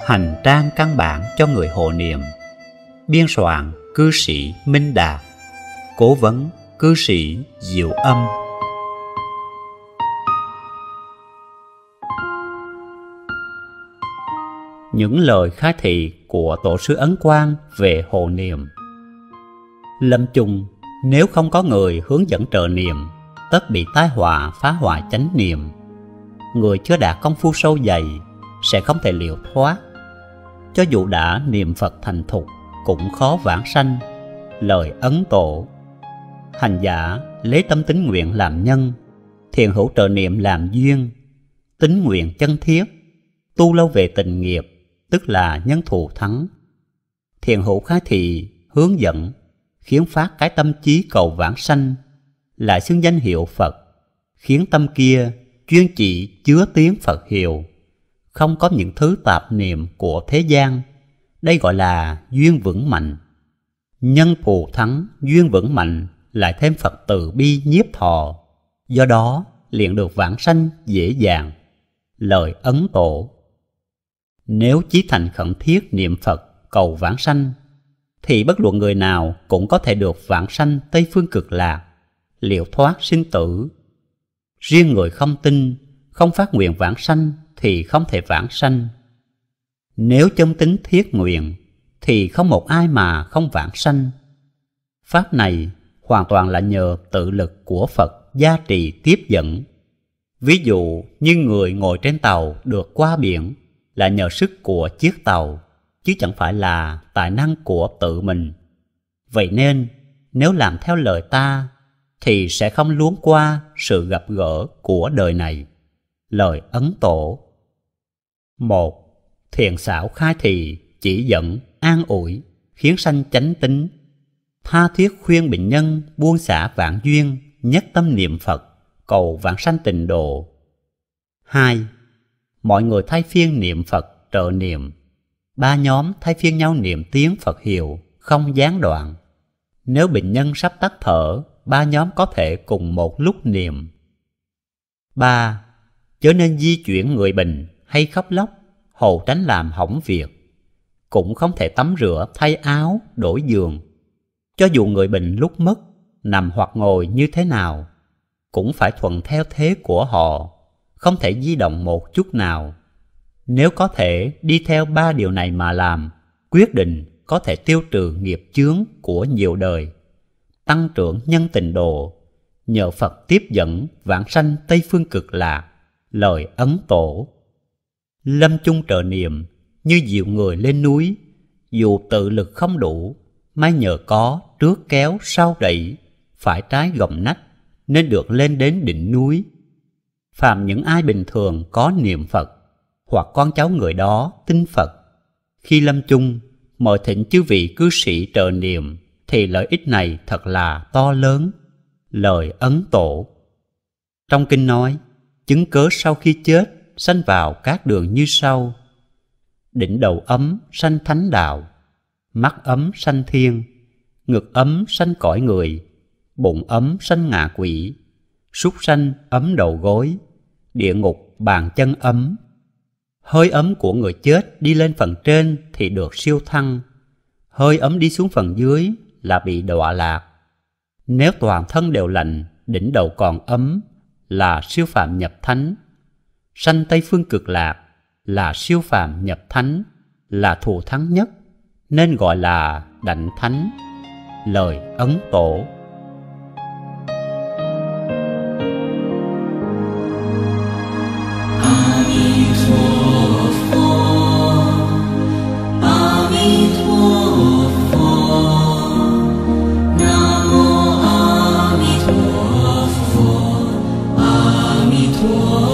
Hành trang căn bản cho người hộ niệm. Biên soạn cư sĩ Minh Đạt. Cố vấn cư sĩ Diệu Âm. Những lời khai thị của Tổ sư Ấn Quang về hộ niệm. Lâm chung, nếu không có người hướng dẫn trợ niệm, tất bị tai họa phá hoại chánh niệm. Người chưa đạt công phu sâu dày sẽ không thể liễu thoát. Cho dù đã niệm Phật thành thục cũng khó vãng sanh. Lời Ấn Tổ. Hành giả lấy tâm tín nguyện làm nhân, thiện hữu trợ niệm làm duyên. Tín nguyện chân thiết, tu lâu về tình nghiệp, tức là nhân thù thắng. Thiện hữu khai thị, hướng dẫn, khiến phát cái tâm trí cầu vãng sanh, lại xưng danh hiệu Phật, khiến tâm kia chuyên chỉ chứa tiếng Phật hiệu, không có những thứ tạp niệm của thế gian. Đây gọi là duyên vững mạnh. Nhân thù thắng, duyên vững mạnh, lại thêm Phật từ bi nhiếp thọ, do đó liền được vãng sanh dễ dàng. Lời Ấn Tổ. Nếu chí thành khẩn thiết niệm Phật cầu vãng sanh, thì bất luận người nào cũng có thể được vãng sanh Tây Phương Cực Lạc, liễu thoát sinh tử. Riêng người không tin, không phát nguyện vãng sanh thì không thể vãng sanh. Nếu chân tín thiết nguyện thì không một ai mà không vãng sanh. Pháp này hoàn toàn là nhờ tự lực của Phật gia trì tiếp dẫn. Ví dụ như người ngồi trên tàu được qua biển là nhờ sức của chiếc tàu, chứ chẳng phải là tài năng của tự mình. Vậy nên nếu làm theo lời ta thì sẽ không luống qua sự gặp gỡ của đời này. Lời Ấn Tổ. 1. Thiện xảo khai thị, chỉ dẫn, an ủi, khiến sanh chánh tín. Tha thiết khuyên bệnh nhân buông xả vạn duyên, nhất tâm niệm Phật, cầu vãng sanh tịnh độ. 2. Mọi người thay phiên niệm Phật trợ niệm. 3 nhóm thay phiên nhau niệm tiếng Phật hiệu, không gián đoạn. Nếu bệnh nhân sắp tắt thở, 3 nhóm có thể cùng một lúc niệm. 3. Chớ nên di chuyển người bệnh hay khóc lóc, hầu tránh làm hỏng việc. Cũng không thể tắm rửa, thay áo, đổi giường. Cho dù người bệnh lúc mất, nằm hoặc ngồi như thế nào, cũng phải thuận theo thế của họ, không thể di động một chút nào. Nếu có thể đi theo 3 điều này mà làm, quyết định có thể tiêu trừ nghiệp chướng của nhiều đời, tăng trưởng nhân tịnh độ, nhờ Phật tiếp dẫn vãng sanh Tây Phương Cực Lạc. Lời Ấn Tổ. Lâm chung trợ niệm như dìu người lên núi, dù tự lực không đủ, may nhờ có trước kéo sau đẩy, phải trái gồng nách, nên được lên đến đỉnh núi. Phàm những ai bình thường có niệm Phật, hoặc con cháu người đó tin Phật, khi lâm chung mời thỉnh chư vị cư sĩ trợ niệm, thì lợi ích này thật là to lớn. Lời Ấn Tổ. Trong kinh nói, chứng cớ sau khi chết sanh vào các đường như sau: đỉnh đầu ấm sanh thánh đạo, mắt ấm sanh thiên, ngực ấm sanh cõi người, bụng ấm sanh ngạ quỷ, súc sanh ấm đầu gối, địa ngục bàn chân ấm. Hơi ấm của người chết đi lên phần trên thì được siêu thăng, hơi ấm đi xuống phần dưới là bị đọa lạc. Nếu toàn thân đều lạnh, đỉnh đầu còn ấm là siêu phàm nhập thánh. Sanh Tây Phương Cực Lạc là siêu phàm nhập thánh, là thù thắng nhất, nên gọi là đảnh thánh. Lời Ấn Tổ. Nam mô A Di Đà Phật.